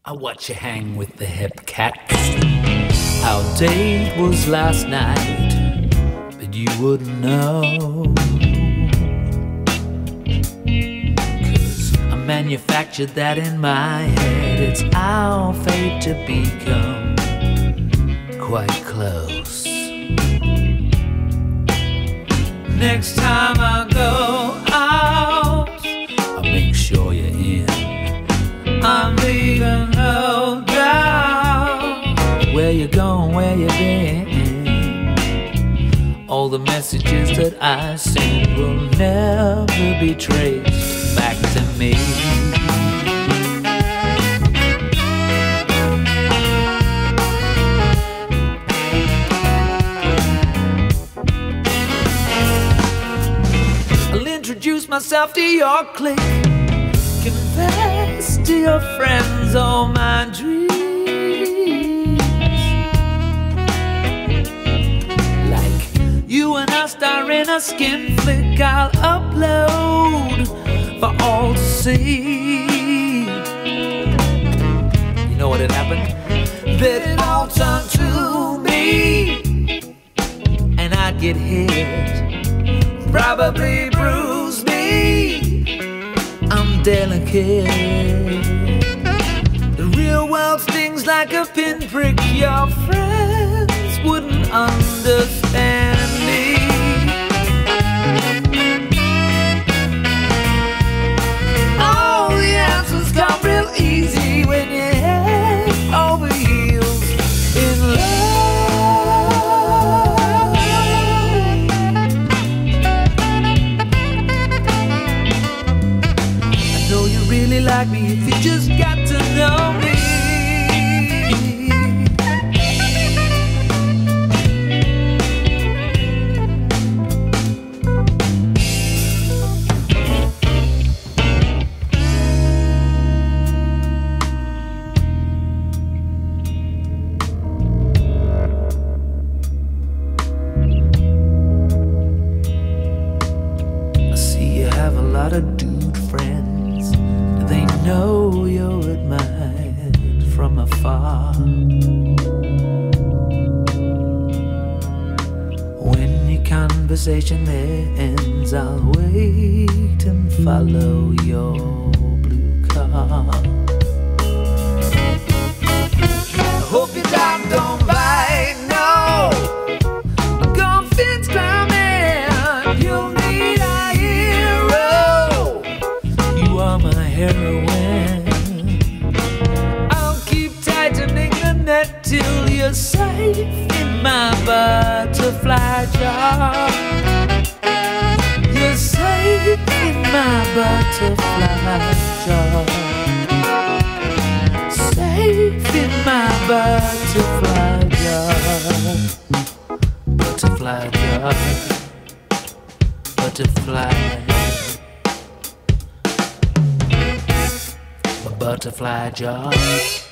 I watch you hang with the hip cats. Our date was last night, but you wouldn't know, 'cause I manufactured that in my head. It's our fate to become quite close. Next time I go out, I'll make sure you're in. I'm leaving no doubt where you going, where you been. All the messages that I send will never be traced back to me. I'll introduce myself to your clique, confess to your friends all my dreams. Like you and I star in a skin flick, I'll upload for all to see. You know what had happened? That it all turned to me, and I'd get hit, probably bruise me. I'm delicate. The real world stings like a pinprick. Your friends wouldn't understand me. All the answers come real easy when you're head over heels in love. I know you really like me if you just got to know me. I see you have a lot of dude friends. They know you're admired from afar. When your conversation ends, I'll wait and follow your blue car. I hope your dog don't bite, no. Go fence climbing, you'll need a hero. You are my heroine. I'll keep tightening the net till you're safe in my butterfly jar. You're safe in my butterfly jar. Safe in my butterfly jar. Butterfly jar. Butterfly. A butterfly jar.